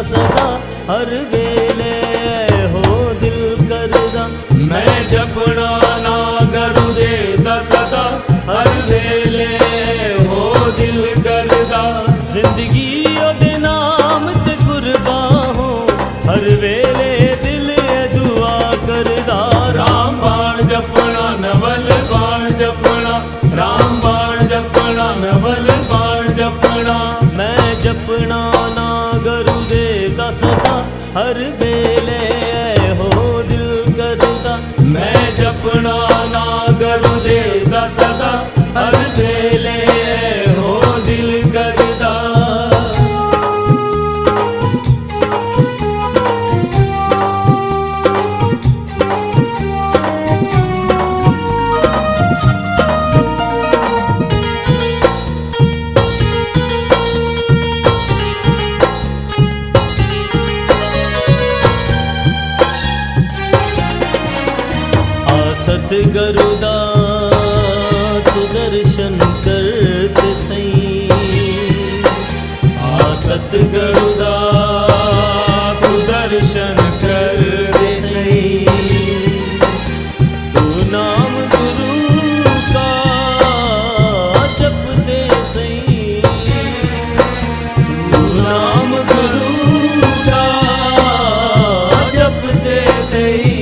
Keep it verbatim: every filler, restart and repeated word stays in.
सदा हर वेले हो दिल करदा। मैं जपना ना गुरुदेव दा सदा हर वेले हो दिल करदा। जिंदगी ओदे नाम ते कुर्बान हो हर वेले दिल दुआ करदा। राम बाण जपना नवल बाण जपना, राम बाण जपना नवल बाण जपना। मैं जपना ना गुरुदेव दा सदा हर वेले हो दिल करदा। मैं जपना ना गुरुदेव दा सदा हर वेले हो दिल करदा। सतगुरुदा तू दर्शन करते सही। आ सतगुरुदा तू दर्शन करते सही। तू नाम गुरु का जपते सही। तू नाम गुरु का जपते सही।